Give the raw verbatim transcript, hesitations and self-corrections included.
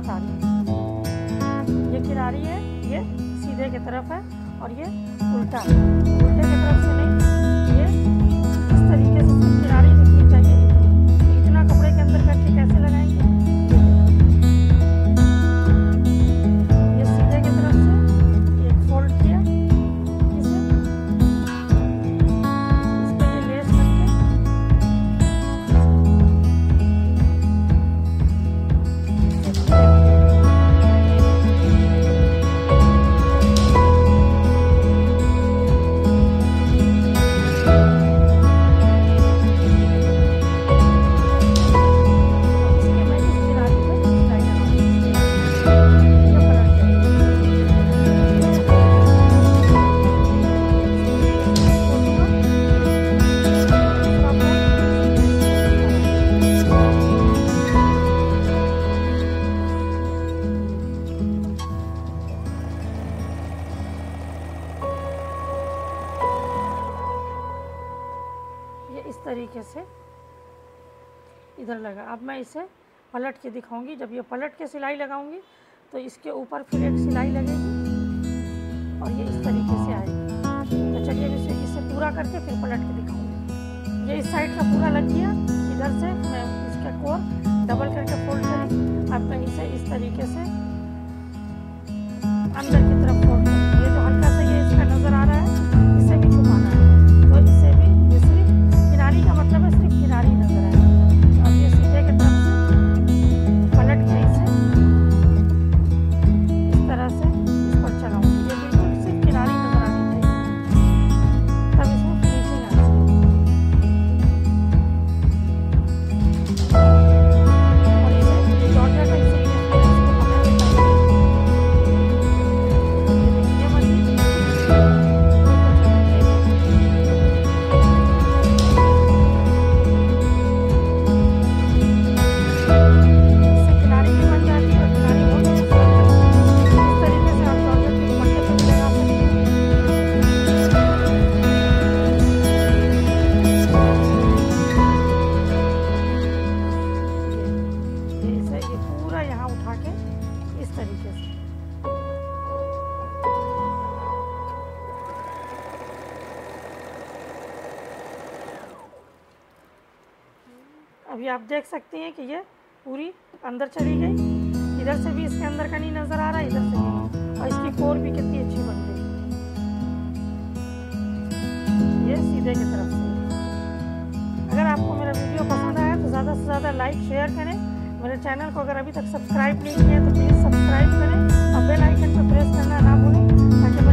बता रही हूँ। ये किनारी है, ये सीधे की तरफ है और ये उल्टा उल्टे की तरफ से नहीं, ये इस तरीके से किनारी दिखनी चाहिए। इतनी इतना कपड़े के अंदर करके कैसे लगाएंगे? ये सीधे की तरफ से एक फोल्ड किया, इसे इस पे ये लेस करके इस तरीके से इधर लगा। अब मैं इसे पलट के दिखाऊंगी। जब ये पलट के सिलाई लगाऊंगी तो इसके ऊपर फिर एक सिलाई लगेगी और ये इस तरीके से आएगी। तो चलिए इसे इसे पूरा करके फिर पलट के दिखाऊंगी। ये इस साइड का पूरा लग गया। इधर से मैं इसका कोर डबल करके फोल्ड करी। अब मैं इसे इस तरीके से अंदर की तरफ फोल्ड करूँगी। ये जो हल्का सा ये इसका नज़र आ रहा है, इसे भी छुपाना है। तो इसे भी ये सिर्फ किनारी का मतलब है, सिर्फ किनारी नजर आएगी। अब ये सीधे की तरफ से पलट के इसे इस तरह से इस पर चलाऊंगी। ये बिल्कुल सिर्फ किनारी नजर आनी चाहिए, तब इसमें फिनिशिंग आनी चाहिए। और इसे ये जॉर्जेट है, इसे अभी आप देख सकते हैं कि ये पूरी अंदर चली गई। इधर से भी इसके अंदर का नहीं नज़र आ रहा है, इधर से भी। और इसकी कोर भी कितनी अच्छी बन गई, ये सीधे की तरफ से। अगर आपको मेरा वीडियो पसंद आया तो ज़्यादा से ज़्यादा लाइक शेयर करें। मेरे चैनल को अगर अभी तक सब्सक्राइब नहीं किया तो प्लीज़ सब्सक्राइब करें और बेल आइकन पर प्रेस करना ना भूलें, ताकि